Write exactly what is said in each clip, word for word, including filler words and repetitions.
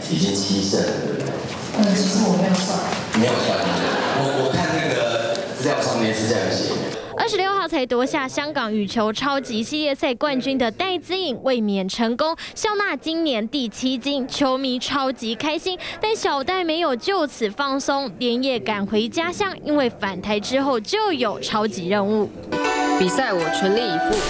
已经七胜了，对不对？ 嗯，其实我没有算， 没有算进去。我我看那个资料上面是这样写。 二十六号才夺下香港羽球超级系列赛冠军的戴资颖卫冕成功，笑纳今年第七金，球迷超级开心。但小戴没有就此放松，连夜赶回家乡，因为返台之后就有超级任务。 比赛我全力以赴，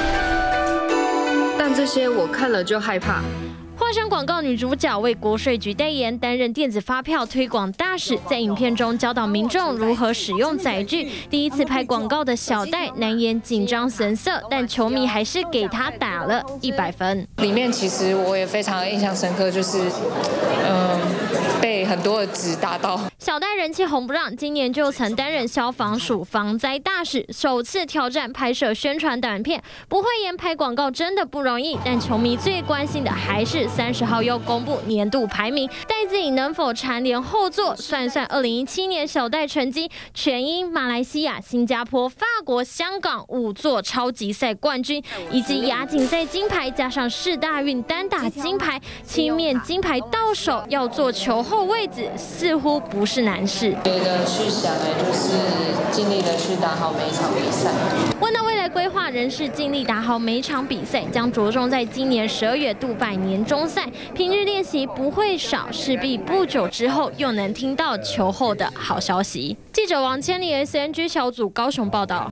但这些我看了就害怕。 化身广告女主角为国税局代言，担任电子发票推广大使，在影片中教导民众如何使用载具。第一次拍广告的小戴难掩紧张神色，但球迷还是给她打了一百分。 里面其实我也非常印象深刻，就是嗯被很多的纸打到。 小戴人气红不让，今年就曾担任消防署防灾大使，首次挑战拍摄宣传短片。不会演拍广告真的不容易，但球迷最关心的还是三十号又公布年度排名，戴资颖能否蝉联后座？算一算，二零一七年小戴成绩，全英、马来西亚、新加坡、法国、香港五座超级赛冠军，以及亚锦赛金牌，加上世大运单打金牌，七面金牌到手，要做球后位置似乎不是难事。 觉得去想哎，就是尽力的去打好每一场比赛。 问到未来规划，仍是尽力打好每场比赛，将着重在今年十二月杜拜年终赛，平日练习不会少，势必不久之后又能听到球后的好消息。记者王千里 S N G 小组高雄报道。